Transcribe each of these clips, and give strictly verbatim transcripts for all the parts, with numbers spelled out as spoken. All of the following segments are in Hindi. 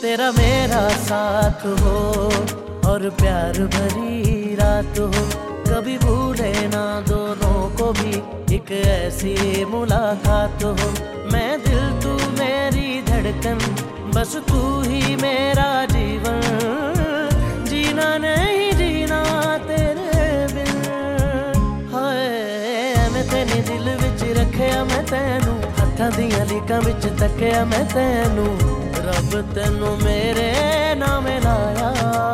तेरा मेरा साथ हो और प्यार भरी रात हो, कभी भूले ना दोनों को भी एक ऐसी मुलाकात हो। मैं दिल तू मेरी धड़कन, बस तू ही मेरा जीवन, जीना नहीं जीना तेरे बिन। हाय मैं तेने दिल विच रखिया मैं तैनू, हत्थां दियां लीकां विच तकिया मैं तैनू, रब तैनू मेरे नाम लाया।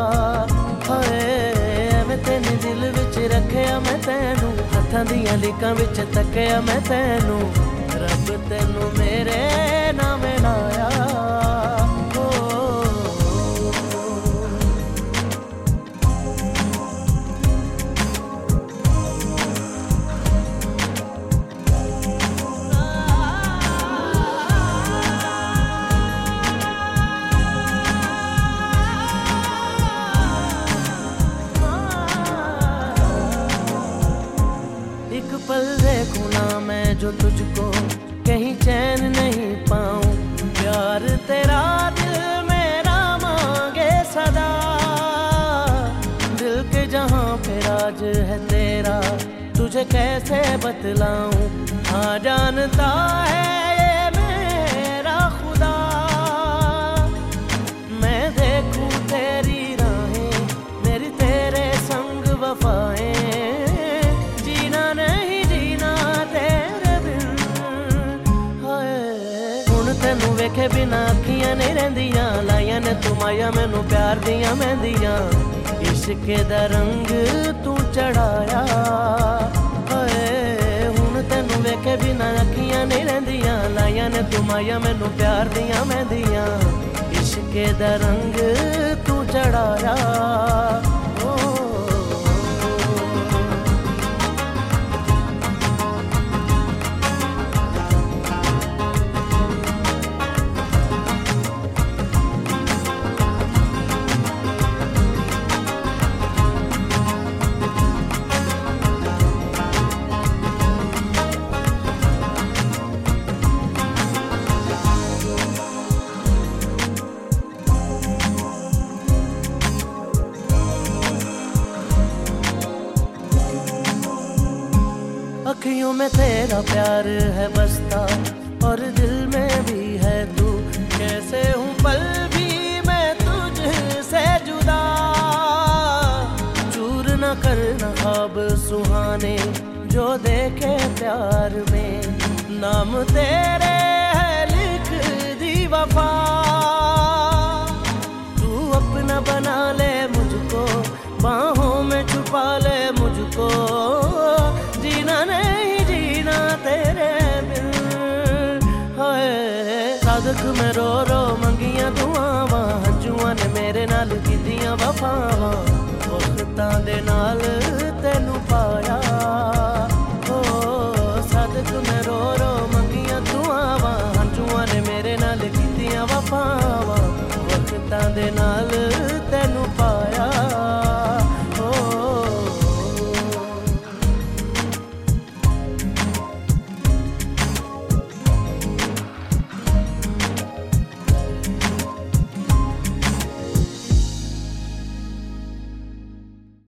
हाय मैं तेने दिल विच रखिया मैं तैनू, हत्थां दियां लीकां विच तकिया मैं तैनू, रब तैनू मेरे नाम लाया। एक पल देखूं ना मैं जो तुझको, कहीं चैन नहीं पाऊं, प्यार तेरा दिल मेरा मांगे सदा। दिल के जहां पे राज है तेरा, तुझे कैसे बतलाऊं, हाँ जानता है ये मेरा खुदा। मैं देखूं तेरी राहें, मेरी तेरे संग वफाएं, तैनू वेखे बिना अखियां नहीं रहिंदियां, लाइयां ने तू माया मैनू प्यार दियां मेहंदियां, इश्क दा रंग तू चढ़ाया। हाय हुण तैनू वेखे बिना अखियां नहीं रहिंदियां, लाइयां ने तू माया मैनू प्यार दियां मेहंदियां, इश्क दा रंग तू चढ़ाया। अखियों में तेरा प्यार है बसता और दिल में भी है तू, कैसे हूँ पल भी मैं तुझसे जुदा। चूर न करना ख्वाब सुहाने जो देखे प्यार में, नाम तेरे है लिख दी वफा। तू अपना बना ले मुझको, बाहों में छुपा ले मुझको, जीना नहीं जीना तेरे बिन। हाय सादक में रो रो मंगियां दुआवां, हंजुआं ने मेरे नाल कीतियां वफावां, वक्तां दे नाल